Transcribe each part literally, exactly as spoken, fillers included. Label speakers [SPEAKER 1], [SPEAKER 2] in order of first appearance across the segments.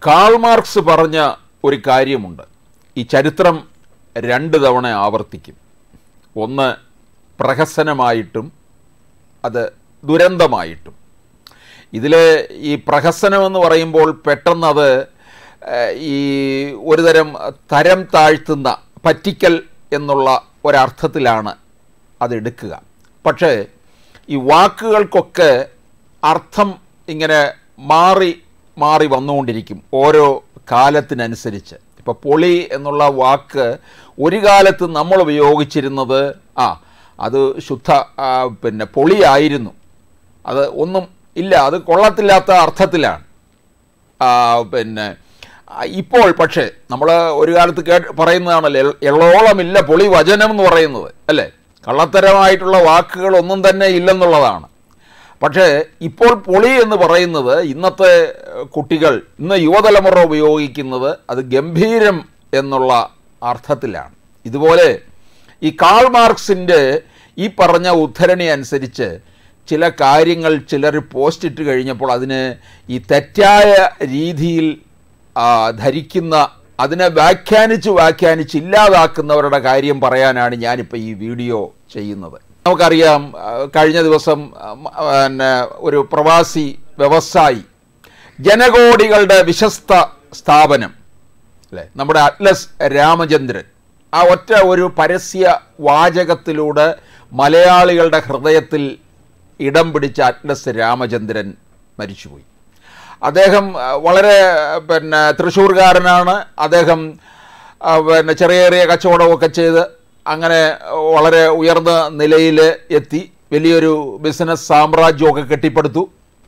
[SPEAKER 1] Karl Marx പറഞ്ഞ ഒരു കാര്യമുണ്ട്. ഈ ചരിത്രം രണ്ട് തവണ ആവർത്തിക്കും. ഒന്ന് പ്രഹസനമായിട്ടും അത് ദുരന്തമായിട്ടും. ഇതിൽ ഈ പ്രഹസനമെന്ന് പറയുമ്പോൾ പെട്ടെന്നത് ഈ ഒരുതരം തരം താഴ്ത്തുന്ന പറ്റിക്കൽ എന്നുള്ള ഒരർത്ഥത്തിലാണ് അതെടുക്കുക. പക്ഷേ ഈ വാക്കുകൾക്കൊക്കെ അർത്ഥം ഇങ്ങനെ മാറി മാറി വന്നുകൊണ്ടിരിക്കും ഓരോ കാലത്തിനനുസരിച്ച്. ഇപ്പോൾ പൊളി എന്നുള്ള വാക്ക് ഒരു കാലത്ത് നമ്മൾ ഉപയോഗിച്ചിരുന്നത് ആ അത് ശുദ്ധ പിന്നെ പൊളിയായിരുന്നു, അത് ഒന്നും ഇല്ല, അത് കൊള്ളത്തില്ലാത്ത അർത്ഥത്തിലാണ്. പിന്നെ ഇപ്പോൾ പക്ഷേ നമ്മൾ ഒരു കാലത്ത് കേ പറയുന്നതാണല്ലോ എള്ളോളമില്ല പൊളി വചനം എന്ന് പറയുന്നത്, അല്ലേ? കള്ളത്തരമായിട്ടുള്ള വാക്കുകളൊന്നും തന്നെ ഇല്ലെന്നുള്ളതാണ്. പക്ഷേ ഇപ്പോൾ പൊളി എന്ന് പറയുന്നത് ഇന്നത്തെ കുട്ടികൾ, ഇന്ന് യുവതലമുറ ഉപയോഗിക്കുന്നത് അത് ഗംഭീരം എന്നുള്ള അർത്ഥത്തിലാണ്. ഇതുപോലെ ഈ കാൾ മാർക്സിൻ്റെ ഈ പറഞ്ഞ ഉദ്ധരണി അനുസരിച്ച് ചില കാര്യങ്ങൾ ചിലർ പോസ്റ്റ് ഇട്ട് കഴിഞ്ഞപ്പോൾ അതിന് ഈ തെറ്റായ രീതിയിൽ ധരിക്കുന്ന, അതിനെ വ്യാഖ്യാനിച്ച് വ്യാഖ്യാനിച്ച് ഇല്ലാതാക്കുന്നവരുടെ കാര്യം പറയാനാണ് ഞാനിപ്പോൾ ഈ വീഡിയോ ചെയ്യുന്നത്. നമുക്കറിയാം, കഴിഞ്ഞ ദിവസം പിന്നെ ഒരു പ്രവാസി വ്യവസായി, ജനകോടികളുടെ വിശ്വസ്ത സ്ഥാപനം അല്ലേ, നമ്മുടെ അറ്റ്ലസ് രാമചന്ദ്രൻ, ആ ഒറ്റ ഒരു പരസ്യ വാചകത്തിലൂടെ മലയാളികളുടെ ഹൃദയത്തിൽ ഇടം പിടിച്ച അറ്റ്ലസ് രാമചന്ദ്രൻ മരിച്ചുപോയി. അദ്ദേഹം വളരെ പിന്നെ തൃശ്ശൂർകാരനാണ്. അദ്ദേഹം പിന്നെ ചെറിയ ചെറിയ കച്ചവടമൊക്കെ ചെയ്ത് അങ്ങനെ വളരെ ഉയർന്ന നിലയിൽ എത്തി, വലിയൊരു ബിസിനസ് സാമ്രാജ്യമൊക്കെ കെട്ടിപ്പടുത്തു.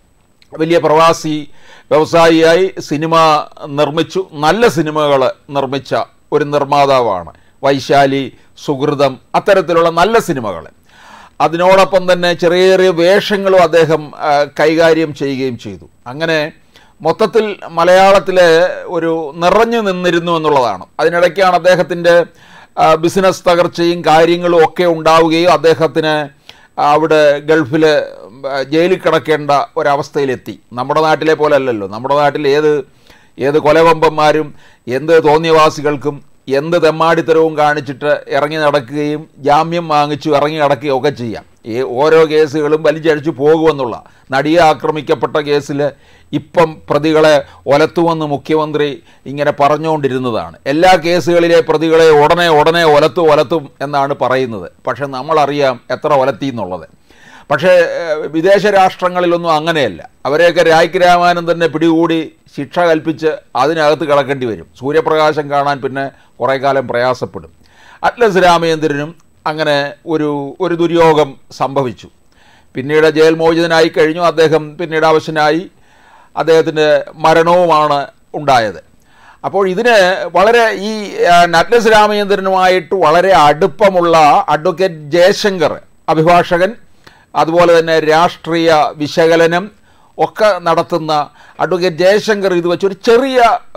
[SPEAKER 1] വലിയ പ്രവാസി വ്യവസായിയായി സിനിമ നിർമ്മിച്ചു, നല്ല സിനിമകൾ നിർമ്മിച്ച ഒരു നിർമ്മാതാവാണ്. വൈശാലി, സുഹൃതം, അത്തരത്തിലുള്ള നല്ല സിനിമകൾ. അതിനോടൊപ്പം തന്നെ ചെറിയ ചെറിയ വേഷങ്ങളും അദ്ദേഹം കൈകാര്യം ചെയ്യുകയും ചെയ്തു. അങ്ങനെ മൊത്തത്തിൽ മലയാളത്തിൽ ഒരു നിറഞ്ഞു നിന്നിരുന്നു എന്നുള്ളതാണ്. അതിനിടയ്ക്കാണ് അദ്ദേഹത്തിൻ്റെ ബിസിനസ് തകർച്ചയും കാര്യങ്ങളും ഒക്കെ ഉണ്ടാവുകയും അദ്ദേഹത്തിന് അവിടെ ഗൾഫിൽ ജയിലിൽ കിടക്കേണ്ട ഒരവസ്ഥയിലെത്തി. നമ്മുടെ നാട്ടിലെ പോലെ അല്ലല്ലോ. നമ്മുടെ നാട്ടിൽ ഏത് ഏത് കൊലവമ്പന്മാരും എന്ത് തോന്നിയവാസികൾക്കും എന്ത് തെമ്മാടിത്തരവും കാണിച്ചിട്ട് ഇറങ്ങി നടക്കുകയും ജാമ്യം വാങ്ങിച്ചു ഇറങ്ങി നടക്കുകയും ഒക്കെ ചെയ്യാം. ഈ ഓരോ കേസുകളും വലിച്ചഴിച്ചു പോകുമെന്നുള്ള, നടിയെ ആക്രമിക്കപ്പെട്ട കേസിൽ ഇപ്പം പ്രതികളെ ഒലത്തുമെന്ന് മുഖ്യമന്ത്രി ഇങ്ങനെ പറഞ്ഞുകൊണ്ടിരുന്നതാണ്. എല്ലാ കേസുകളിലെ പ്രതികളെ ഉടനെ ഉടനെ ഒലത്തു ഒലത്തും എന്നാണ് പറയുന്നത്. പക്ഷെ നമ്മളറിയാം എത്ര ഒലത്തി എന്നുള്ളത്. പക്ഷേ വിദേശ രാഷ്ട്രങ്ങളിലൊന്നും അങ്ങനെയല്ല. അവരെയൊക്കെ രായ്ക്ക് രാമാനന്ദനെ പിടികൂടി ശിക്ഷ കൽപ്പിച്ച് അതിനകത്ത് കിടക്കേണ്ടി വരും. സൂര്യപ്രകാശം കാണാൻ പിന്നെ കുറേ കാലം പ്രയാസപ്പെടും. അറ്റ്ലസ് രാമചന്ദ്രനും അങ്ങനെ ഒരു ഒരു ദുര്യോഗം സംഭവിച്ചു. പിന്നീട് ജയിൽ മോചിതനായി കഴിഞ്ഞു. അദ്ദേഹം പിന്നീട് അവശനായി, അദ്ദേഹത്തിൻ്റെ മരണവുമാണ് ഉണ്ടായത്. അപ്പോൾ ഇതിന് വളരെ ഈ അറ്റ്ലസ് രാമചന്ദ്രനുമായിട്ട് വളരെ അടുപ്പമുള്ള അഡ്വക്കേറ്റ് ജയശങ്കർ, അഭിഭാഷകൻ, അതുപോലെ തന്നെ രാഷ്ട്രീയ വിശകലനം ഒക്കെ നടത്തുന്ന അഡ്വക്കേറ്റ് ജയശങ്കർ ഇത് വെച്ചൊരു ചെറിയ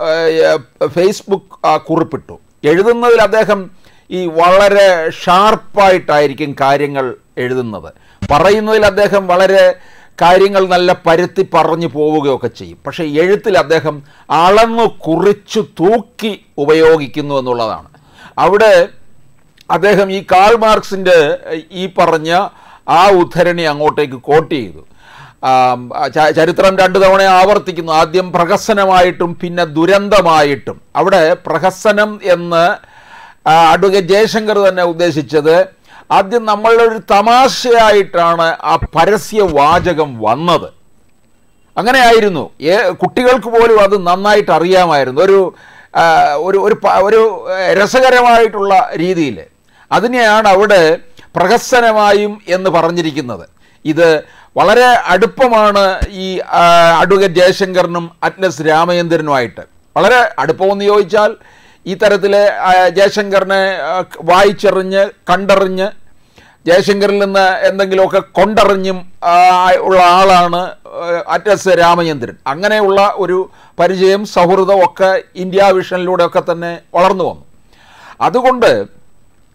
[SPEAKER 1] ഫേസ്ബുക്ക് കുറിപ്പിട്ടു. എഴുതുന്നതിൽ അദ്ദേഹം ഈ വളരെ ഷാർപ്പായിട്ടായിരിക്കും കാര്യങ്ങൾ എഴുതുന്നത്. പറയുന്നതിൽ അദ്ദേഹം വളരെ കാര്യങ്ങൾ നല്ല പരുത്തി പറഞ്ഞു പോവുകയൊക്കെ ചെയ്യും. പക്ഷേ എഴുത്തിൽ അദ്ദേഹം അളന്നു കുറിച്ചു തൂക്കി ഉപയോഗിക്കുന്നു എന്നുള്ളതാണ്. അവിടെ അദ്ദേഹം ഈ കാൾ മാർക്സിൻ്റെ ഈ പറഞ്ഞ ആ ഉദ്ധരണി അങ്ങോട്ടേക്ക് കോട്ട് ചെയ്തു. ചരിത്രം രണ്ടു തവണ ആവർത്തിക്കുന്നു. ആദ്യം പ്രഹസനമായിട്ടും പിന്നെ ദുരന്തമായിട്ടും. അവിടെ പ്രഹസനം എന്ന് അഡ്വക്കേറ്റ് ജയശങ്കർ തന്നെ ഉദ്ദേശിച്ചത് ആദ്യം നമ്മളൊരു തമാശയായിട്ടാണ് ആ പരസ്യവാചകം വന്നത്. അങ്ങനെയായിരുന്നു. കുട്ടികൾക്ക് പോലും അത് നന്നായിട്ട് അറിയാമായിരുന്നു. ഒരു ഒരു ഒരു രസകരമായിട്ടുള്ള രീതിയിൽ അതിനെയാണ് അവിടെ പ്രഹസനമായും എന്ന് പറഞ്ഞിരിക്കുന്നത്. ഇത് വളരെ അടുപ്പമാണ് ഈ അഡ്വക്കേറ്റ് ജയശങ്കറിനും അറ്റ്ലസ് രാമചന്ദ്രനുമായിട്ട്. വളരെ അടുപ്പമെന്ന് ചോദിച്ചാൽ ഈ തരത്തിൽ ജയശങ്കറിനെ വായിച്ചെറിഞ്ഞ് കണ്ടറിഞ്ഞ് ജയശങ്കറിൽ നിന്ന് എന്തെങ്കിലുമൊക്കെ കൊണ്ടറിഞ്ഞും ഉള്ള ആളാണ് അറ്റ്ലസ് രാമചന്ദ്രൻ. അങ്ങനെയുള്ള ഒരു പരിചയം, സൗഹൃദം ഒക്കെ ഇന്ത്യ വിഷനിലൂടെയൊക്കെ തന്നെ വളർന്നു വന്നു. അതുകൊണ്ട്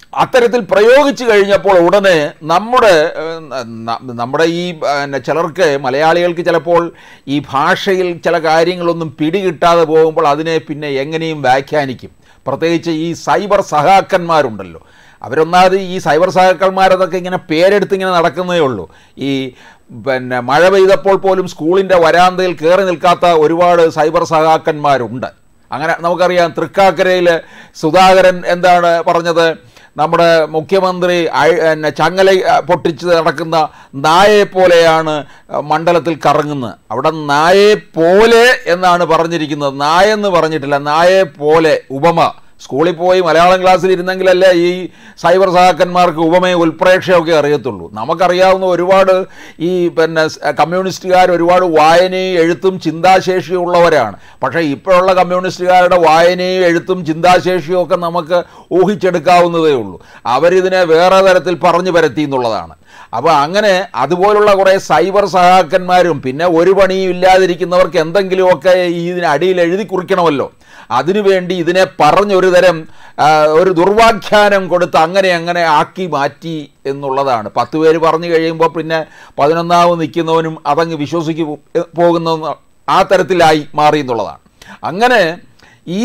[SPEAKER 1] അത്തരത്തിൽ പ്രയോഗിച്ചു കഴിഞ്ഞപ്പോൾ ഉടനെ നമ്മുടെ നമ്മുടെ ഈ ചിലർക്ക് മലയാളികൾക്ക് ചിലപ്പോൾ ഈ ഭാഷയിൽ ചില കാര്യങ്ങളൊന്നും പിടികിട്ടാതെ പോകുമ്പോൾ അതിനെ പിന്നെ എങ്ങനെയും വ്യാഖ്യാനിക്കും. പ്രത്യേകിച്ച് ഈ സൈബർ സഹാക്കന്മാരുണ്ടല്ലോ, അവരൊന്നാമത് ഈ സൈബർ സഹാക്കന്മാരതൊക്കെ ഇങ്ങനെ പേരെടുത്ത് ഇങ്ങനെ നടക്കുന്നതേ ഉള്ളൂ. ഈ പിന്നെ മഴ പെയ്തപ്പോൾ പോലും സ്കൂളിൻ്റെ വരാന്തയിൽ കയറി നിൽക്കാത്ത ഒരുപാട് സൈബർ സഹാക്കന്മാരുണ്ട്. അങ്ങനെ നമുക്കറിയാം, തൃക്കാക്കരയിൽ സുധാകരൻ എന്താണ് പറഞ്ഞത്, നമ്മുടെ മുഖ്യമന്ത്രി ചങ്ങല പൊട്ടിച്ച് നടക്കുന്ന നായയെപ്പോലെയാണ് മണ്ഡലത്തിൽ കറങ്ങുന്നത്. അവിടെ നായയെപ്പോലെ എന്നാണ് പറഞ്ഞിരിക്കുന്നത്, നായെന്ന് പറഞ്ഞിട്ടില്ല, നായയെപ്പോലെ ഉപമ. സ്കൂളിൽ പോയി മലയാളം ക്ലാസ്സിൽ ഇരുന്നെങ്കിലല്ലേ ഈ സൈബർ സഹാക്കന്മാർക്ക് ഉപമയും ഉൽപ്രേക്ഷയൊക്കെ അറിയത്തുള്ളൂ. നമുക്കറിയാവുന്ന ഒരുപാട് ഈ പിന്നെ കമ്മ്യൂണിസ്റ്റുകാർ ഒരുപാട് വായനയും എഴുത്തും ചിന്താശേഷിയും ഉള്ളവരാണ്. പക്ഷേ ഇപ്പോഴുള്ള കമ്മ്യൂണിസ്റ്റുകാരുടെ വായനയും എഴുത്തും ചിന്താശേഷിയും ഒക്കെ നമുക്ക് ഊഹിച്ചെടുക്കാവുന്നതേ ഉള്ളൂ. അവരിതിനെ വേറെ തരത്തിൽ പറഞ്ഞു പരത്തി എന്നുള്ളതാണ്. അപ്പോൾ അങ്ങനെ അതുപോലുള്ള കുറേ സൈബർ സഹാക്കന്മാരും പിന്നെ ഒരു പണിയും ഇല്ലാതിരിക്കുന്നവർക്ക് എന്തെങ്കിലുമൊക്കെ ഈ ഇതിന് അടിയിൽ എഴുതി കുറിക്കണമല്ലോ, അതിനുവേണ്ടി ഇതിനെ പറഞ്ഞൊരു തരം ഒരു ദുർവാഖ്യാനം കൊടുത്ത് അങ്ങനെ അങ്ങനെ ആക്കി മാറ്റി എന്നുള്ളതാണ്. പത്ത് പേര് പറഞ്ഞു കഴിയുമ്പോൾ പിന്നെ പതിനൊന്നാമത് നിൽക്കുന്നവനും അതങ്ങ് വിശ്വസിക്ക് പോകുന്ന ആ തരത്തിലായി മാറി എന്നുള്ളതാണ്. അങ്ങനെ ഈ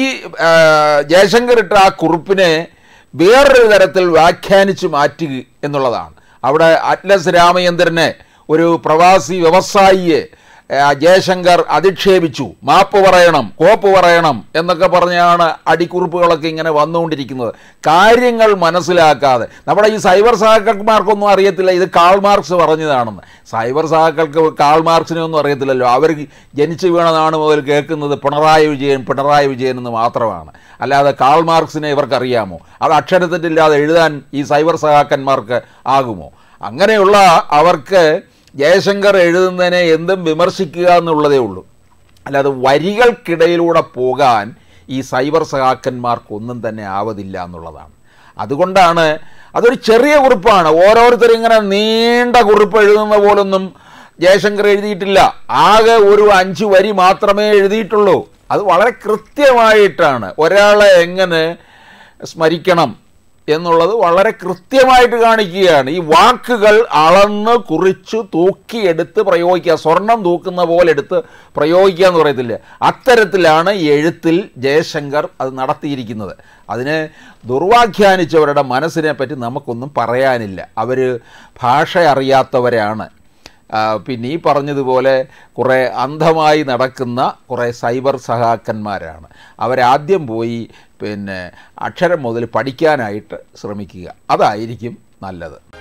[SPEAKER 1] ജയശങ്കർ ഇട്ട ആ കുറിപ്പിനെ വേറൊരു തരത്തിൽ വ്യാഖ്യാനിച്ച് മാറ്റുക എന്നുള്ളതാണ്. അവിടെ അറ്റ്ലസ് രാമചന്ദ്രനെ, ഒരു പ്രവാസി വ്യവസായിയെ ജയശങ്കർ അധിക്ഷേപിച്ചു. മാപ്പ് പറയണം, കോപ്പ് പറയണം എന്നൊക്കെ പറഞ്ഞാണ് അടിക്കുറിപ്പുകളൊക്കെ ഇങ്ങനെ വന്നുകൊണ്ടിരിക്കുന്നത്. കാര്യങ്ങൾ മനസ്സിലാക്കാതെ നമ്മുടെ ഈ സൈബർ സഹാക്കന്മാർക്കൊന്നും അറിയത്തില്ല ഇത് കാൾ മാർക്സ് പറഞ്ഞതാണെന്ന്. സൈബർ സഹാക്കൾക്ക് കാൾ മാർക്സിനെ ഒന്നും അറിയത്തില്ലല്ലോ. അവർ ജനിച്ചു വീണതാണ് മുതൽ കേൾക്കുന്നത് പിണറായി വിജയൻ പിണറായി വിജയൻ എന്ന് മാത്രമാണ്. അല്ലാതെ കാൾ മാർക്സിനെ ഇവർക്കറിയാമോ? അത് അക്ഷരത്തെറ്റില്ലാതെ എഴുതാൻ ഈ സൈബർ സഹാക്കന്മാർക്ക് ആകുമോ? അങ്ങനെയുള്ള അവർക്ക് ജയശങ്കർ എഴുതുന്നതിനെ എന്തും വിമർശിക്കുക എന്നുള്ളതേ ഉള്ളൂ. അല്ലാതെ വരികൾക്കിടയിലൂടെ പോകാൻ ഈ സൈബർ സഹാക്കന്മാർക്കൊന്നും തന്നെ ആവതില്ല എന്നുള്ളതാണ്. അതുകൊണ്ടാണ് അതൊരു ചെറിയ കുറിപ്പാണ്. ഓരോരുത്തരും ഇങ്ങനെ നീണ്ട കുറിപ്പ് എഴുതുന്ന പോലൊന്നും ജയശങ്കർ എഴുതിയിട്ടില്ല. ആകെ ഒരു അഞ്ച് വരി മാത്രമേ എഴുതിയിട്ടുള്ളൂ. അത് വളരെ കൃത്യമായിട്ടാണ് ഒരാളെ എങ്ങനെ സ്മരിക്കണം എന്നുള്ളത് വളരെ കൃത്യമായിട്ട് കാണിക്കുകയാണ്. ഈ വാക്കുകൾ അളന്ന് കുറിച്ച് തൂക്കിയെടുത്ത് പ്രയോഗിക്കുക, സ്വർണം തൂക്കുന്ന പോലെ എടുത്ത് പ്രയോഗിക്കുക എന്ന് പറയത്തില്ല, അത്തരത്തിലാണ് എഴുത്തിൽ ജയശങ്കർ അത് നടത്തിയിരിക്കുന്നത്. അതിനെ ദുർവാഖ്യാനിച്ചവരുടെ മനസ്സിനെ പറ്റി നമുക്കൊന്നും പറയാനില്ല. അവർ ഭാഷ അറിയാത്തവരാണ്. പിന്നെ ഈ പറഞ്ഞതുപോലെ കുറേ അന്ധമായി നടക്കുന്ന കുറേ സൈബർ സഹാക്കന്മാരാണ്. അവരാദ്യം പോയി പിന്നെ അക്ഷരം മുതൽ പഠിക്കാനായിട്ട് ശ്രമിക്കുക, അതായിരിക്കും നല്ലത്.